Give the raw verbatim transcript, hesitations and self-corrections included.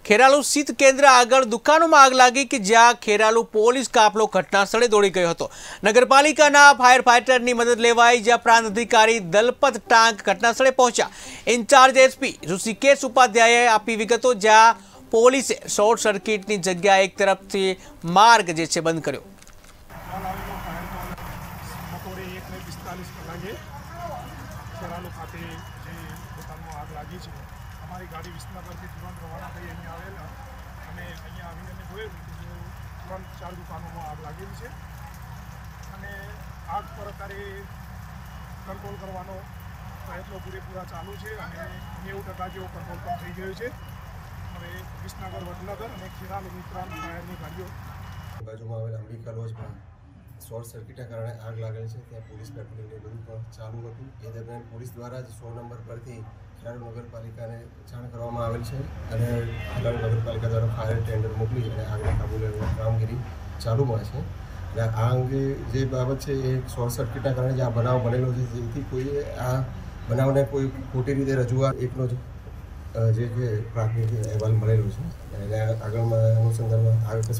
ખેરાલુ શીત કેન્દ્ર આગળ દુકાનોમાં આગ લાગી કે જ્યાં ખેરાલુ પોલીસ કાફલો ઘટના સ્થળે દોડી ગયો હતો। નગરપાલિકાના ફાયર ફાઇટરની મદદ લેવાઈ, જ્યાં પ્રાંત અધિકારી દલપત ટાંક ઘટના સ્થળે પહોંચ્યા। ઇન્ચાર્જ એસપી ઋષિકેશ ઉપાધ્યાયે આપી વિગતો, જ્યાં પોલીસે શોર્ટ સર્કિટની જગ્યાએ એક તરફથી માર્ગ જે છે બંધ કર્યો। हमारी गाड़ी विसनगर से तुरंत रवाना थी अँ आवेला अने अँ आवीने जोयुं तो तुरंत चार दुकानों में आग लागेली है अने आग पर अत्यारे कंट्रोल करवानो प्रयत्नो पूरेपूरा चालू है अने नेवु टका जेवो कंट्रोल पण थई गयो छे। हवे विसनगर वडनगर अने खेरालू उपरांत फायरनी गाड़ीओ बाजुमां आवेल अंबिका लॉजमां शॉर्ट सर्किटना कारणे आग लागेली है। त्यां पोलीस पेट्रोलिंग ने बधुं पण चालू हतुं। ए दरमियान पोलीस द्वारा ज सौ नंबर परथी खेरालू नगरपालिकाने जाण करवामां आवेल छे अने खेरालू नगरपालिका द्वारा फायर टेन्डर मोकली अने आगने काबू लेવાની કામગીરી ચાલુમાં છે। અને આ અંગે જે બાબત છે એ શોર્ટ સર્કિટના કારણે જે આ બનાવ બનેલો છે, જેથી કોઈએ આ બનાવને કોઈ ખોટી રીતે રજૂઆત એકનો જે કે પ્રાથમિક અહેવાલ મળેલો છે અને આગળમાં અનુસંધાનમાં આગળ